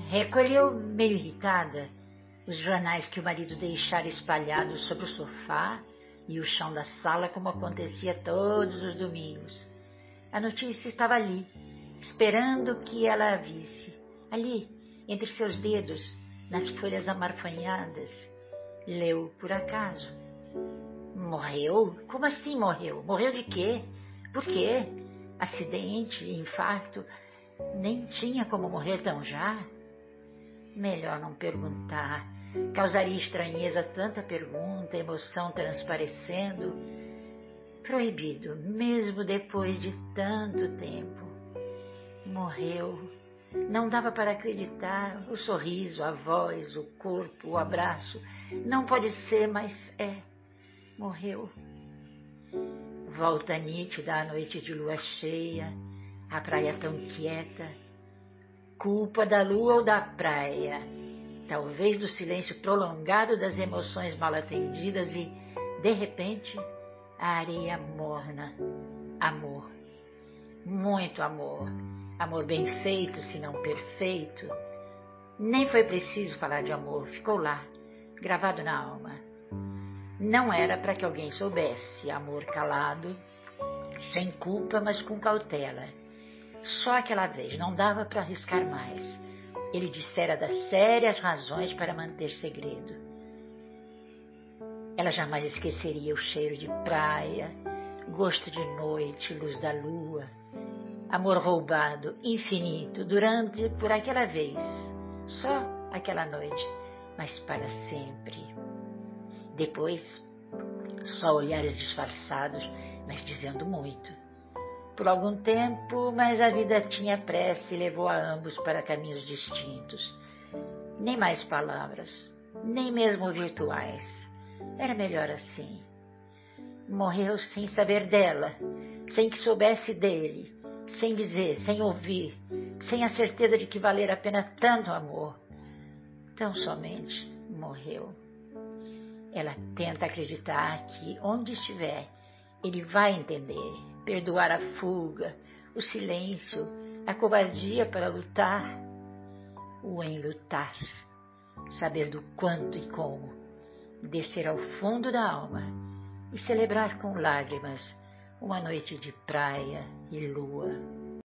Recolheu, meio irritada, os jornais que o marido deixara espalhados sobre o sofá e o chão da sala, como acontecia todos os domingos. A notícia estava ali, esperando que ela a visse. Ali, entre seus dedos, nas folhas amarfanhadas. Leu por acaso. Morreu? Como assim morreu? Morreu de quê? Por quê? Acidente, infarto? Nem tinha como morrer tão já? Melhor não perguntar. Causaria estranheza tanta pergunta, emoção transparecendo. Proibido, mesmo depois de tanto tempo. Morreu. Não dava para acreditar. O sorriso, a voz, o corpo, o abraço. Não pode ser, mas é. Morreu. Volta nítida à noite de lua cheia, a praia tão quieta. Culpa da lua ou da praia? Talvez do silêncio prolongado das emoções mal atendidas e, de repente, a areia morna. Amor. Muito amor. Amor bem feito, se não perfeito. Nem foi preciso falar de amor, ficou lá, gravado na alma. Não era para que alguém soubesse, amor calado, sem culpa, mas com cautela. Só aquela vez, não dava para arriscar mais. Ele dissera das sérias razões para manter segredo. Ela jamais esqueceria o cheiro de praia, gosto de noite, luz da lua, amor roubado, infinito, durante por aquela vez, só aquela noite, mas para sempre. Depois, só olhares disfarçados, mas dizendo muito. Por algum tempo, mas a vida tinha pressa e levou a ambos para caminhos distintos. Nem mais palavras, nem mesmo virtuais. Era melhor assim. Morreu sem saber dela, sem que soubesse dele, sem dizer, sem ouvir, sem a certeza de que valera a pena tanto amor. Tão somente morreu. Ela tenta acreditar que, onde estiver, ele vai entender, perdoar a fuga, o silêncio, a covardia para lutar, o enlutar, saber do quanto e como, descer ao fundo da alma e celebrar com lágrimas uma noite de praia e lua.